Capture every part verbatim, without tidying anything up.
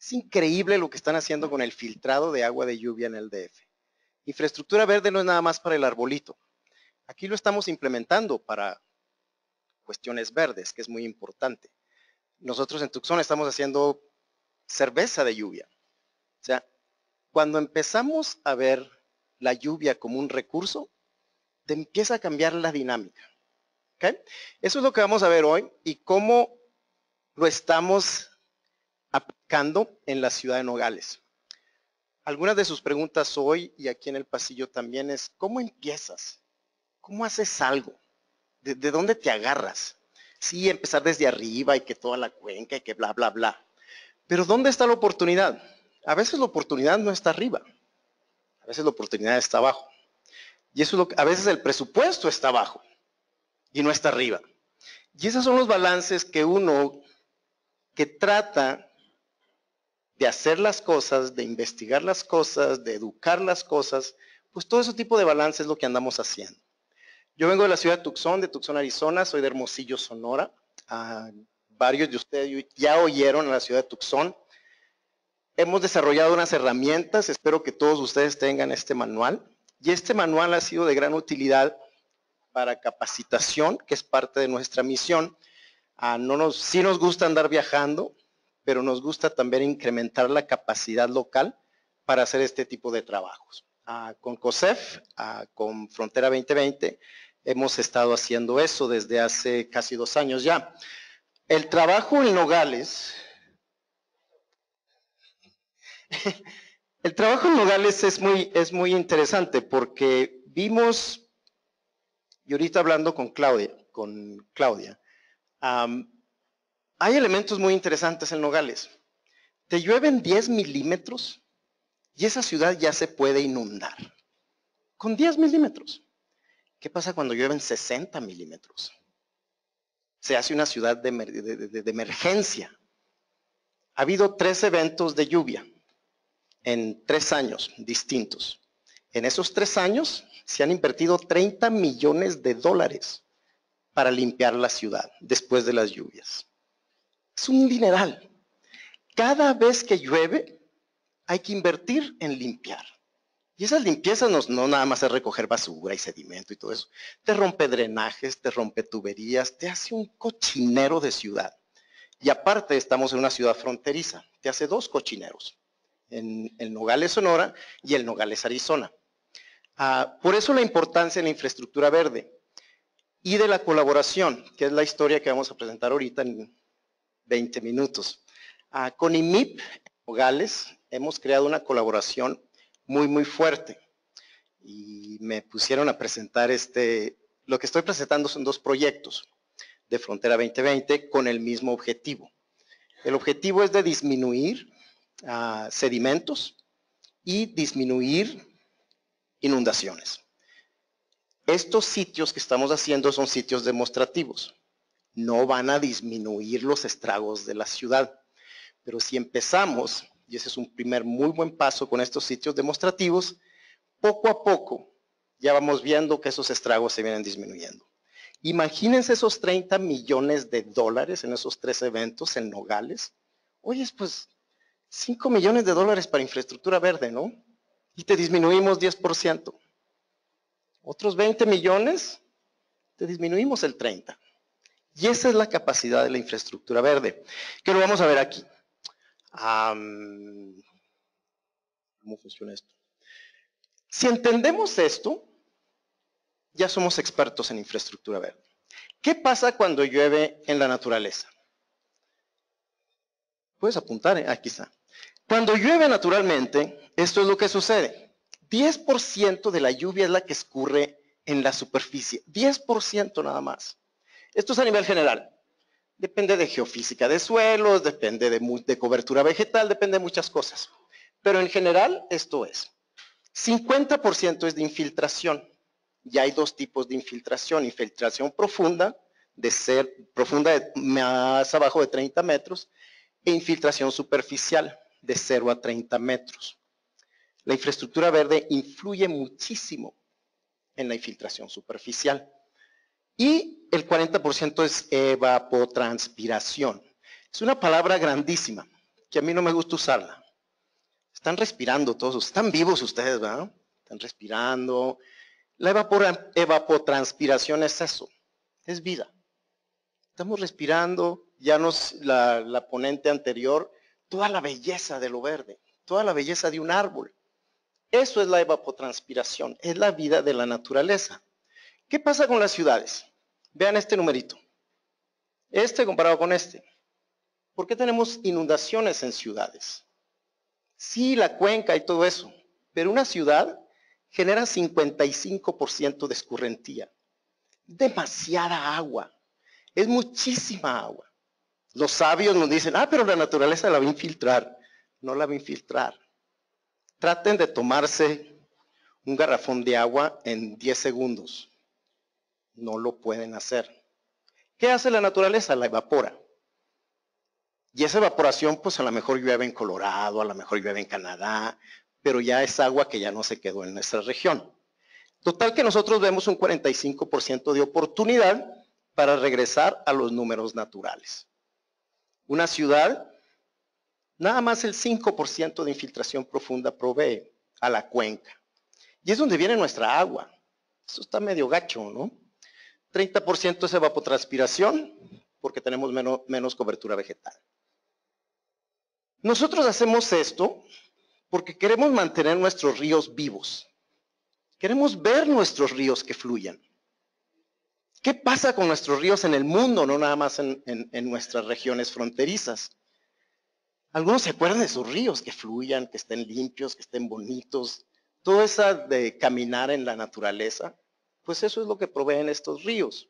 Es increíble lo que están haciendo con el filtrado de agua de lluvia en el D F. Infraestructura verde no es nada más para el arbolito. Aquí lo estamos implementando para cuestiones verdes, que es muy importante. Nosotros en Tucson estamos haciendo cerveza de lluvia. O sea, cuando empezamos a ver la lluvia como un recurso, te empieza a cambiar la dinámica. ¿Okay? Eso es lo que vamos a ver hoy y cómo lo estamos aplicando en la ciudad de Nogales. Algunas de sus preguntas hoy y aquí en el pasillo también es, ¿cómo empiezas? ¿Cómo haces algo? ¿De, de dónde te agarras? Sí, empezar desde arriba y que toda la cuenca y que bla, bla, bla. Pero ¿dónde está la oportunidad? A veces la oportunidad no está arriba. A veces la oportunidad está abajo. Y eso es lo que, a veces el presupuesto está abajo y no está arriba. Y esos son los balances que uno que trata de hacer las cosas, de investigar las cosas, de educar las cosas, pues todo ese tipo de balance es lo que andamos haciendo. Yo vengo de la ciudad de Tucson, de Tucson, Arizona, soy de Hermosillo, Sonora. Uh, varios de ustedes ya oyeron a la ciudad de Tucson. Hemos desarrollado unas herramientas, espero que todos ustedes tengan este manual. Y este manual ha sido de gran utilidad para capacitación, que es parte de nuestra misión. Uh, no nos, sí nos gusta andar viajando, pero nos gusta también incrementar la capacidad local para hacer este tipo de trabajos. Uh, con COSEF, uh, con Frontera veinte veinte, hemos estado haciendo eso desde hace casi dos años ya. El trabajo en Nogales, el trabajo en Nogales es muy, es muy interesante porque vimos, y ahorita hablando con Claudia, con Claudia, um, hay elementos muy interesantes en Nogales. Te llueven diez milímetros y esa ciudad ya se puede inundar. Con diez milímetros. ¿Qué pasa cuando llueven sesenta milímetros? Se hace una ciudad de, de, de, de emergencia. Ha habido tres eventos de lluvia en tres años distintos. En esos tres años se han invertido treinta millones de dólares para limpiar la ciudad después de las lluvias. Es un dineral. Cada vez que llueve hay que invertir en limpiar. Y esas limpiezas no, no nada más es recoger basura y sedimento y todo eso. Te rompe drenajes, te rompe tuberías, te hace un cochinero de ciudad. Y aparte estamos en una ciudad fronteriza, te hace dos cochineros. En el Nogales, Sonora y el Nogales, Arizona. Uh, por eso la importancia de la infraestructura verde y de la colaboración, que es la historia que vamos a presentar ahorita en veinte minutos. Uh, con I M I P Nogales hemos creado una colaboración muy, muy fuerte. Y me pusieron a presentar este, lo que estoy presentando son dos proyectos de Frontera veinte veinte con el mismo objetivo. El objetivo es de disminuir uh, sedimentos y disminuir inundaciones. Estos sitios que estamos haciendo son sitios demostrativos. No van a disminuir los estragos de la ciudad. Pero si empezamos, y ese es un primer muy buen paso con estos sitios demostrativos, poco a poco ya vamos viendo que esos estragos se vienen disminuyendo. Imagínense esos treinta millones de dólares en esos tres eventos en Nogales. Oye, pues cinco millones de dólares para infraestructura verde, ¿no? Y te disminuimos diez por ciento. Otros veinte millones, te disminuimos el treinta. Y esa es la capacidad de la infraestructura verde, que lo vamos a ver aquí. Um, ¿Cómo funciona esto? Si entendemos esto, ya somos expertos en infraestructura verde. ¿Qué pasa cuando llueve en la naturaleza? Puedes apuntar, ¿eh? Aquí está. Cuando llueve naturalmente, esto es lo que sucede. diez por ciento de la lluvia es la que escurre en la superficie. diez por ciento nada más. Esto es a nivel general. Depende de geofísica de suelos, depende de, de cobertura vegetal, depende de muchas cosas. Pero en general, esto es. cincuenta por ciento es de infiltración. Ya hay dos tipos de infiltración. Infiltración profunda, de ser profunda de más abajo de treinta metros, e infiltración superficial, de cero a treinta metros. La infraestructura verde influye muchísimo en la infiltración superficial. Y el cuarenta por ciento es evapotranspiración. Es una palabra grandísima. que a mí no me gusta usarla. Están respirando todos, están vivos ustedes, ¿verdad? Están respirando. La evapora, evapotranspiración es eso, es vida. Estamos respirando, ya nos, la, la ponente anterior, toda la belleza de lo verde, toda la belleza de un árbol. Eso es la evapotranspiración, es la vida de la naturaleza. ¿Qué pasa con las ciudades? Vean este numerito. Este comparado con este. ¿Por qué tenemos inundaciones en ciudades? Sí, la cuenca y todo eso, pero una ciudad genera cincuenta y cinco por ciento de escurrentía. Demasiada agua, es muchísima agua. Los sabios nos dicen, ah, pero la naturaleza la va a infiltrar. No la va a infiltrar. Traten de tomarse un garrafón de agua en diez segundos. No lo pueden hacer. ¿Qué hace la naturaleza? La evapora. Y esa evaporación, pues a lo mejor llueve en Colorado, a lo mejor llueve en Canadá, pero ya es agua que ya no se quedó en nuestra región. Total que nosotros vemos un cuarenta y cinco por ciento de oportunidad para regresar a los números naturales. Una ciudad, nada más el cinco por ciento de infiltración profunda provee a la cuenca. Y es donde viene nuestra agua. Eso está medio gacho, ¿no? treinta por ciento es evapotranspiración, porque tenemos menos, menos cobertura vegetal. Nosotros hacemos esto porque queremos mantener nuestros ríos vivos. Queremos ver nuestros ríos que fluyan. ¿Qué pasa con nuestros ríos en el mundo, no nada más en, en, en nuestras regiones fronterizas? Algunos se acuerdan de sus ríos, que fluyan, que estén limpios, que estén bonitos. Todo eso de caminar en la naturaleza, pues eso es lo que proveen estos ríos.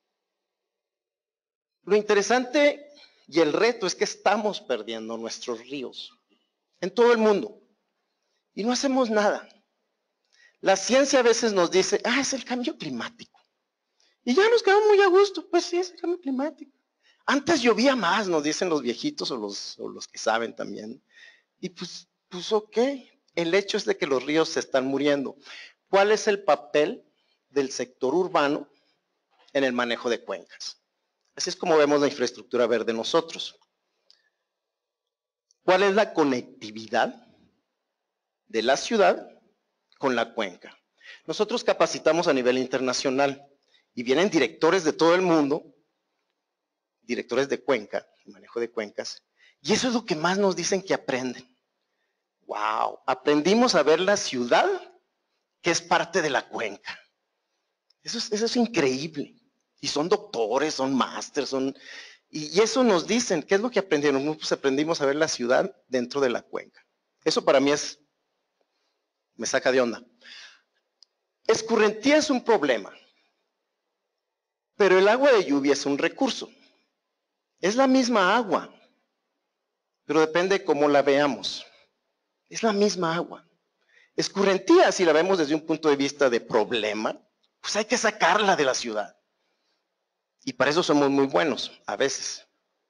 Lo interesante y el reto es que estamos perdiendo nuestros ríos en todo el mundo y no hacemos nada. La ciencia a veces nos dice, ah, es el cambio climático. Y ya nos quedamos muy a gusto, pues sí, es el cambio climático. Antes llovía más, nos dicen los viejitos o los, o los que saben también. Y pues, pues ok, el hecho es de que los ríos se están muriendo. ¿Cuál es el papel del sector urbano en el manejo de cuencas? Así es como vemos la infraestructura verde nosotros. ¿Cuál es la conectividad de la ciudad con la cuenca? Nosotros capacitamos a nivel internacional y vienen directores de todo el mundo, directores de cuenca, manejo de cuencas, y eso es lo que más nos dicen que aprenden. ¡Wow! Aprendimos a ver la ciudad que es parte de la cuenca. Eso es, eso es increíble. Y son doctores, son másters, son... Y, y eso nos dicen, ¿qué es lo que aprendieron? Pues aprendimos a ver la ciudad dentro de la cuenca. Eso para mí es, me saca de onda. Escurrentía es un problema, pero el agua de lluvia es un recurso. Es la misma agua, pero depende cómo la veamos. Es la misma agua. Escurrentía, si la vemos desde un punto de vista de problema, pues hay que sacarla de la ciudad. Y para eso somos muy buenos, a veces.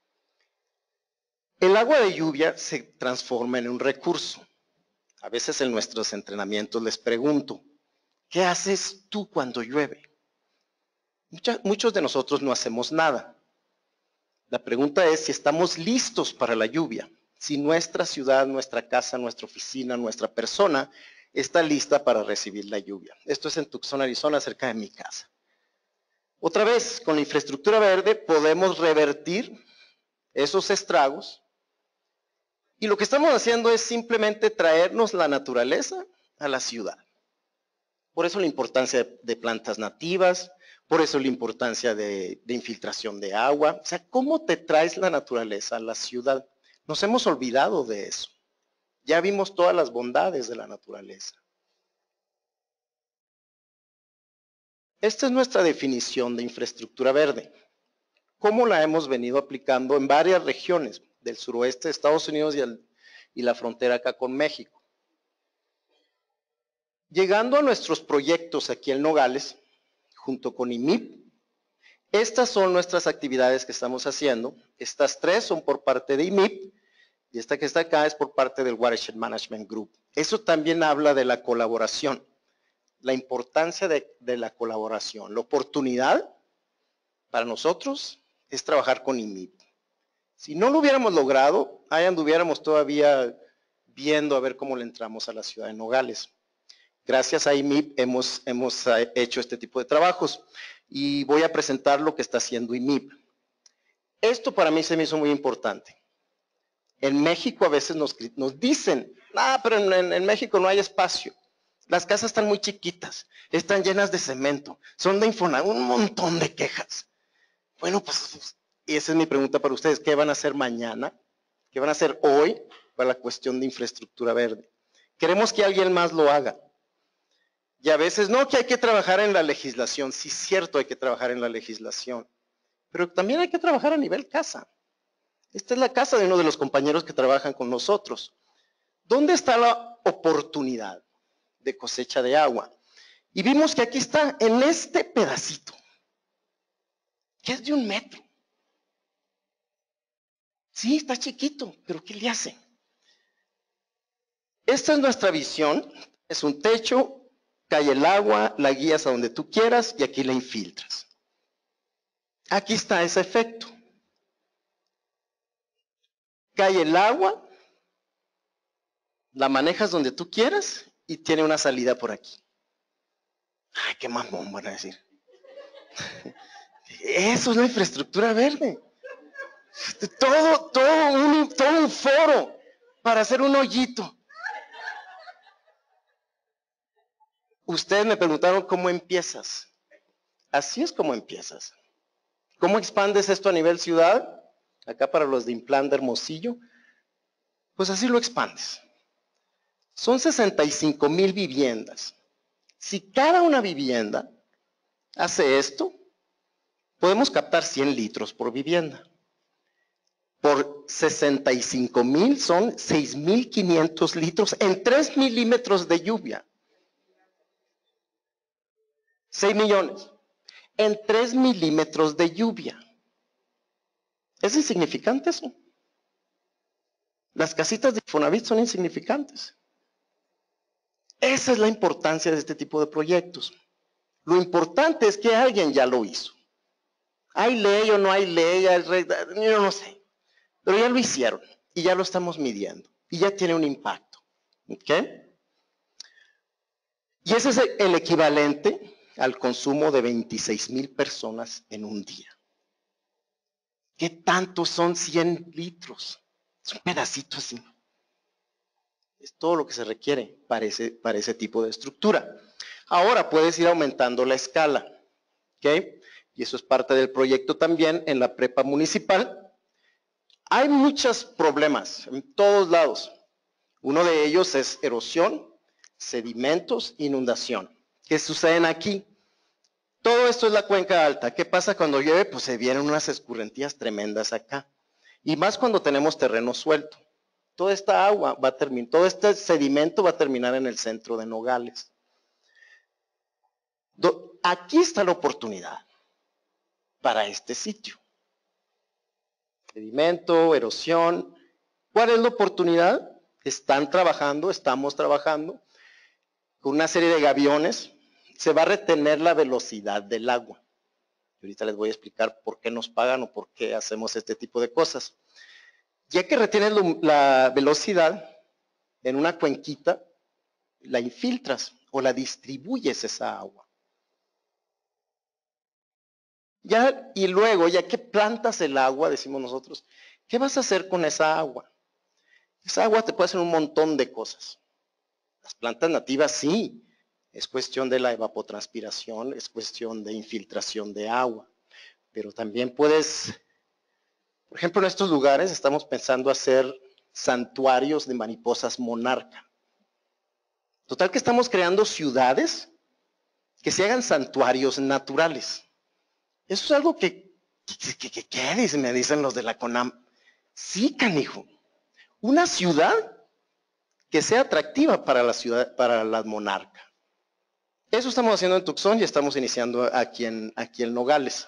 El agua de lluvia se transforma en un recurso. A veces en nuestros entrenamientos les pregunto, ¿qué haces tú cuando llueve? Mucha, muchos de nosotros no hacemos nada. La pregunta es si estamos listos para la lluvia, si nuestra ciudad, nuestra casa, nuestra oficina, nuestra persona está lista para recibir la lluvia. Esto es en Tucson, Arizona, cerca de mi casa. Otra vez, con la infraestructura verde podemos revertir esos estragos y lo que estamos haciendo es simplemente traernos la naturaleza a la ciudad. Por eso la importancia de plantas nativas, por eso la importancia de, de infiltración de agua. O sea, ¿cómo te traes la naturaleza a la ciudad? Nos hemos olvidado de eso. Ya vimos todas las bondades de la naturaleza. Esta es nuestra definición de infraestructura verde. ¿Cómo la hemos venido aplicando en varias regiones del suroeste de Estados Unidos y, el, y la frontera acá con México? Llegando a nuestros proyectos aquí en Nogales, junto con I M I P, estas son nuestras actividades que estamos haciendo. Estas tres son por parte de I M I P y esta que está acá es por parte del Watershed Management Group. Eso también habla de la colaboración, la importancia de, de la colaboración. La oportunidad para nosotros es trabajar con I M I P. Si no lo hubiéramos logrado, ahí anduviéramos todavía viendo a ver cómo le entramos a la ciudad de Nogales. Gracias a I M I P hemos, hemos hecho este tipo de trabajos y voy a presentar lo que está haciendo I M I P. Esto para mí se me hizo muy importante. En México a veces nos, nos dicen, ah, pero en, en, en México no hay espacio. Las casas están muy chiquitas, están llenas de cemento, son de Infonavit, un montón de quejas. Bueno, pues y esa es mi pregunta para ustedes, ¿qué van a hacer mañana? ¿Qué van a hacer hoy para la cuestión de infraestructura verde? Queremos que alguien más lo haga. Y a veces, no, que hay que trabajar en la legislación. Sí, es cierto, hay que trabajar en la legislación. Pero también hay que trabajar a nivel casa. Esta es la casa de uno de los compañeros que trabajan con nosotros. ¿Dónde está la oportunidad de cosecha de agua? Y vimos que aquí está, en este pedacito, que es de un metro. Sí, está chiquito, pero ¿qué le hacen? Esta es nuestra visión. Es un techo, cae el agua, la guías a donde tú quieras y aquí la infiltras. Aquí está ese efecto. Cae el agua, la manejas donde tú quieras y tiene una salida por aquí. Ay, qué mamón van a decir. Eso es la infraestructura verde. Todo, todo, un, todo un foro para hacer un hoyito. Ustedes me preguntaron cómo empiezas. Así es como empiezas. ¿Cómo expandes esto a nivel ciudad? Acá para los de Implan de Hermosillo. Pues así lo expandes. Son sesenta y cinco mil viviendas. Si cada una vivienda hace esto, podemos captar cien litros por vivienda. Por sesenta y cinco mil son seis mil quinientos litros en tres milímetros de lluvia. seis millones. En tres milímetros de lluvia. ¿Es insignificante eso? Las casitas de Infonavit son insignificantes. Esa es la importancia de este tipo de proyectos. Lo importante es que alguien ya lo hizo. ¿Hay ley o no hay ley? Yo no sé. Pero ya lo hicieron y ya lo estamos midiendo. Y ya tiene un impacto. ¿Ok? Y ese es el equivalente al consumo de veintiséis mil personas en un día. ¿Qué tanto son cien litros? Es un pedacito así. Es todo lo que se requiere para ese, para ese tipo de estructura. Ahora puedes ir aumentando la escala. ¿Ok? Y eso es parte del proyecto también en la prepa municipal. Hay muchos problemas en todos lados. Uno de ellos es erosión, sedimentos, inundación. ¿Qué suceden aquí? Todo esto es la cuenca alta. ¿Qué pasa cuando llueve? Pues se vienen unas escurrentías tremendas acá. Y más cuando tenemos terreno suelto. Toda esta agua va a terminar, todo este sedimento va a terminar en el centro de Nogales. Do, aquí está la oportunidad para este sitio. Sedimento, erosión. ¿Cuál es la oportunidad? Están trabajando, estamos trabajando con una serie de gaviones. Se va a retener la velocidad del agua. Y ahorita les voy a explicar por qué nos pagan o por qué hacemos este tipo de cosas. Ya que retienes la velocidad en una cuenquita, la infiltras o la distribuyes esa agua. Ya, y luego, ya que plantas el agua, decimos nosotros, ¿qué vas a hacer con esa agua? Esa agua te puede hacer un montón de cosas. Las plantas nativas sí, es cuestión de la evapotranspiración, es cuestión de infiltración de agua. Pero también puedes, por ejemplo, en estos lugares estamos pensando hacer santuarios de mariposas monarca. Total que estamos creando ciudades que se hagan santuarios naturales. Eso es algo que, que, que, que, que dicen, me dicen los de la CONAM. Sí, canijo. Una ciudad que sea atractiva para la ciudad, para la monarca. Eso estamos haciendo en Tucson y estamos iniciando aquí en, aquí en Nogales.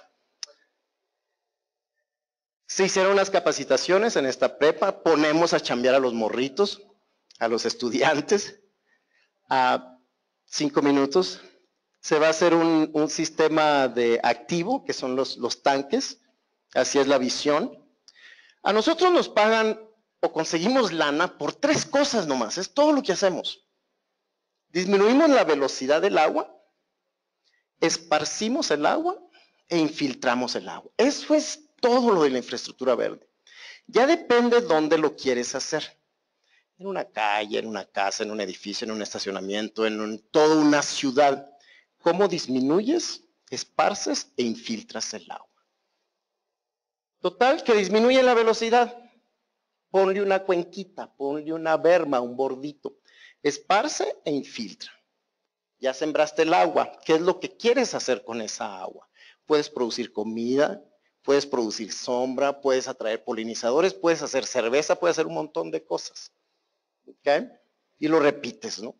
Se hicieron unas capacitaciones en esta prepa, ponemos a chambear a los morritos, a los estudiantes, a cinco minutos. Se va a hacer un, un sistema de activo, que son los, los tanques, así es la visión. A nosotros nos pagan o conseguimos lana por tres cosas nomás, es todo lo que hacemos. Disminuimos la velocidad del agua, esparcimos el agua e infiltramos el agua. Eso es todo lo de la infraestructura verde. Ya depende dónde lo quieres hacer. En una calle, en una casa, en un edificio, en un estacionamiento, en un, toda una ciudad. ¿Cómo disminuyes, esparces e infiltras el agua? Total, que disminuye la velocidad. Ponle una cuenquita, ponle una berma, un bordito. Esparce e infiltra. Ya sembraste el agua. ¿Qué es lo que quieres hacer con esa agua? Puedes producir comida, puedes producir sombra, puedes atraer polinizadores, puedes hacer cerveza, puedes hacer un montón de cosas. ¿Ok? Y lo repites, ¿no?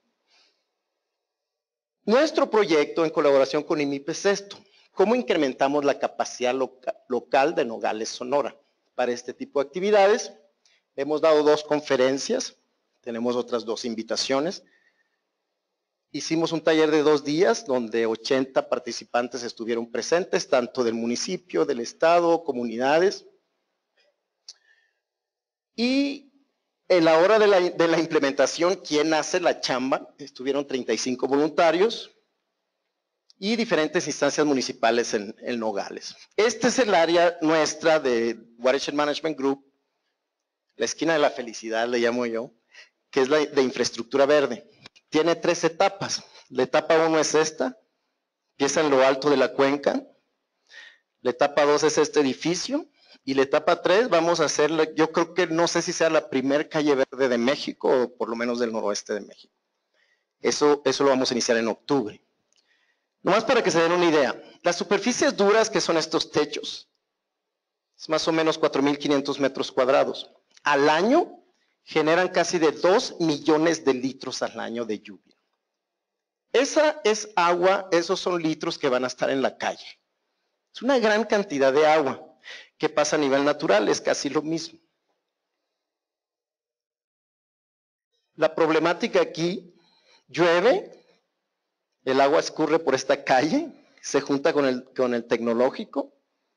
Nuestro proyecto en colaboración con I M I P es esto. ¿Cómo incrementamos la capacidad loca, local de Nogales, Sonora? Para este tipo de actividades, hemos dado dos conferencias, tenemos otras dos invitaciones. Hicimos un taller de dos días donde ochenta participantes estuvieron presentes, tanto del municipio, del estado, comunidades. Y en la hora de la, de la implementación, ¿quién hace la chamba? Estuvieron treinta y cinco voluntarios y diferentes instancias municipales en, en Nogales. Este es el área nuestra de Watershed Management Group, la esquina de la felicidad le llamo yo, que es la de infraestructura verde. Tiene tres etapas. La etapa uno es esta, empieza en lo alto de la cuenca. La etapa dos es este edificio. Y la etapa tres vamos a hacer, yo creo que no sé si sea la primer calle verde de México o por lo menos del noroeste de México. Eso, eso lo vamos a iniciar en octubre. Nomás para que se den una idea, las superficies duras que son estos techos, es más o menos cuatro mil quinientos metros cuadrados. Al año generan casi de dos millones de litros al año de lluvia. Esa es agua, esos son litros que van a estar en la calle. Es una gran cantidad de agua que pasa a nivel natural, es casi lo mismo. La problemática aquí, llueve, el agua escurre por esta calle, se junta con el, con el tecnológico,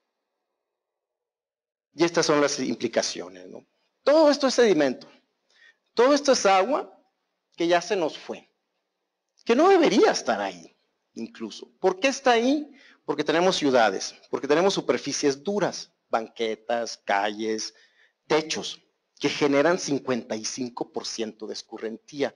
y estas son las implicaciones, ¿no? Todo esto es sedimento, todo esto es agua que ya se nos fue, que no debería estar ahí, incluso. ¿Por qué está ahí? Porque tenemos ciudades, porque tenemos superficies duras, banquetas, calles, techos, que generan cincuenta y cinco por ciento de escurrentía.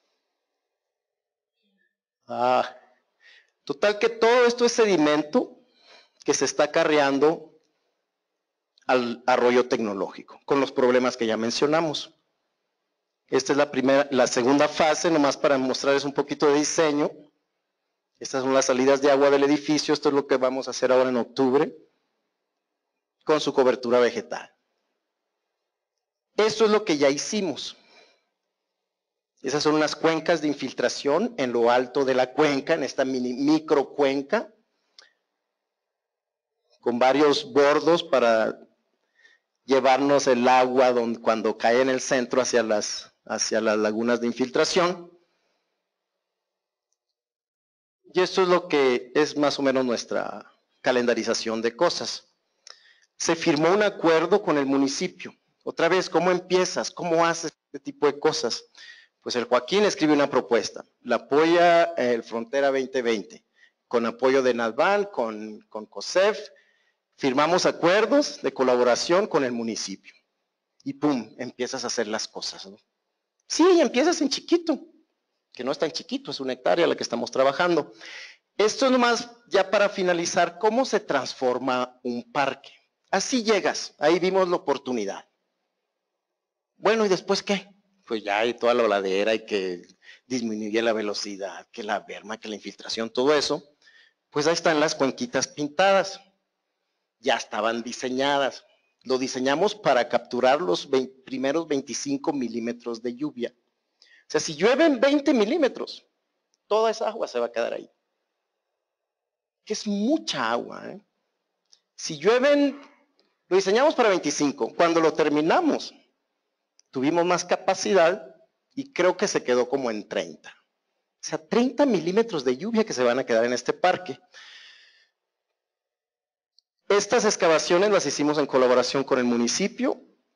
Ah, total que todo esto es sedimento que se está acarreando al arroyo tecnológico, con los problemas que ya mencionamos. Esta es la primera, la segunda fase, nomás para mostrarles un poquito de diseño. Estas son las salidas de agua del edificio, esto es lo que vamos a hacer ahora en octubre, con su cobertura vegetal. Esto es lo que ya hicimos. Esas son unas cuencas de infiltración en lo alto de la cuenca, en esta mini, micro cuenca, con varios bordos para llevarnos el agua donde, cuando cae en el centro hacia las, hacia las lagunas de infiltración. Y esto es lo que es más o menos nuestra calendarización de cosas. Se firmó un acuerdo con el municipio. Otra vez, ¿cómo empiezas? ¿Cómo haces este tipo de cosas? Pues el Joaquín escribe una propuesta. La apoya el Frontera veinte veinte, con apoyo de NADVAN, con, con COSEF. Firmamos acuerdos de colaboración con el municipio. Y pum, empiezas a hacer las cosas, ¿no? Sí, empiezas en chiquito, que no es tan chiquito, es una hectárea la que estamos trabajando. Esto es nomás ya para finalizar, ¿cómo se transforma un parque? Así llegas, ahí vimos la oportunidad. Bueno, ¿y después qué? Pues ya hay toda la ladera y que disminuye la velocidad, que la berma, que la infiltración, todo eso. Pues ahí están las cuenquitas pintadas. Ya estaban diseñadas. Lo diseñamos para capturar los primeros veinticinco milímetros de lluvia. O sea, si llueven veinte milímetros, toda esa agua se va a quedar ahí. Que es mucha agua, ¿eh? Si llueven, lo diseñamos para veinticinco. Cuando lo terminamos, tuvimos más capacidad y creo que se quedó como en treinta. O sea, treinta milímetros de lluvia que se van a quedar en este parque. Estas excavaciones las hicimos en colaboración con el municipio.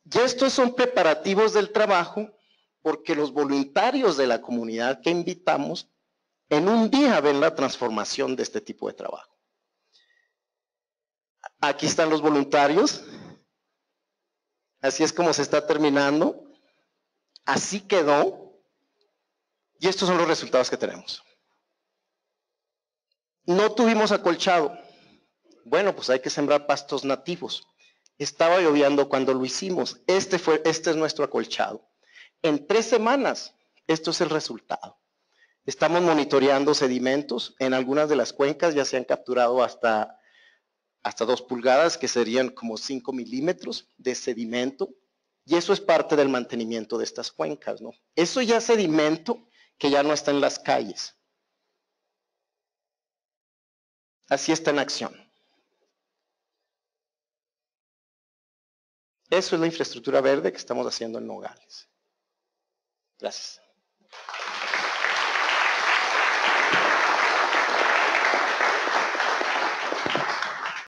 Y estos son preparativos del trabajo porque los voluntarios de la comunidad que invitamos en un día ven la transformación de este tipo de trabajo. Aquí están los voluntarios. Así es como se está terminando. Así quedó. Y estos son los resultados que tenemos. No tuvimos acolchado. Bueno, pues hay que sembrar pastos nativos. Estaba lloviendo cuando lo hicimos. Este, fue, este es nuestro acolchado. En tres semanas, esto es el resultado. Estamos monitoreando sedimentos. En algunas de las cuencas ya se han capturado hasta, hasta dos pulgadas, que serían como cinco milímetros de sedimento. Y eso es parte del mantenimiento de estas cuencas, ¿no? Eso ya es sedimento que ya no está en las calles. Así está en acción. Eso es la infraestructura verde que estamos haciendo en Nogales. Gracias.